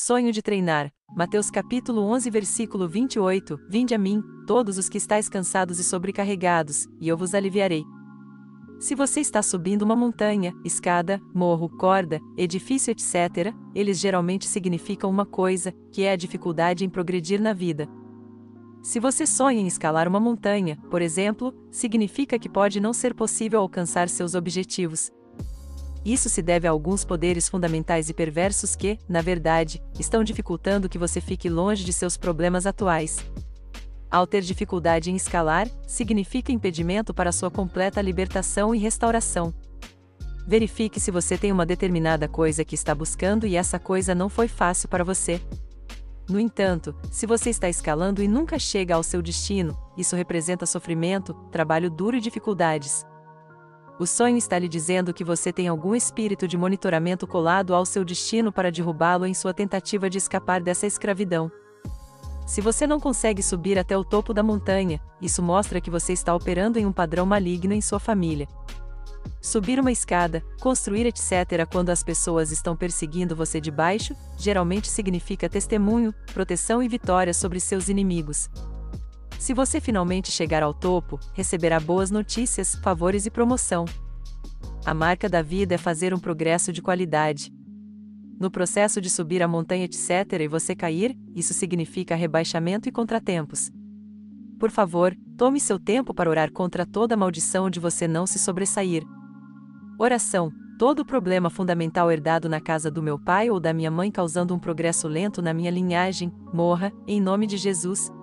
sonho de treinar. Mateus capítulo 11 versículo 28, Vinde a mim, todos os que estáis cansados e sobrecarregados, e eu vos aliviarei. Se você está subindo uma montanha, escada, morro, corda, edifício etc., eles geralmente significam uma coisa, que é a dificuldade em progredir na vida. Se você sonha em escalar uma montanha, por exemplo, significa que pode não ser possível alcançar seus objetivos. Isso se deve a alguns poderes fundamentais e perversos que, na verdade, estão dificultando que você fique longe de seus problemas atuais. Ao ter dificuldade em escalar, significa impedimento para sua completa libertação e restauração. Verifique se você tem uma determinada coisa que está buscando e essa coisa não foi fácil para você. No entanto, se você está escalando e nunca chega ao seu destino, isso representa sofrimento, trabalho duro e dificuldades. O sonho está lhe dizendo que você tem algum espírito de monitoramento colado ao seu destino para derrubá-lo em sua tentativa de escapar dessa escravidão. Se você não consegue subir até o topo da montanha, isso mostra que você está operando em um padrão maligno em sua família. Subir uma escada, construir etc. quando as pessoas estão perseguindo você de baixo, geralmente significa testemunho, proteção e vitória sobre seus inimigos. Se você finalmente chegar ao topo, receberá boas notícias, favores e promoção. A marca da vida é fazer um progresso de qualidade. No processo de subir a montanha etc. e você cair, isso significa rebaixamento e contratempos. Por favor, tome seu tempo para orar contra toda maldição de você não se sobressair. Oração. Todo problema fundamental herdado na casa do meu pai ou da minha mãe causando um progresso lento na minha linhagem, morra, em nome de Jesus.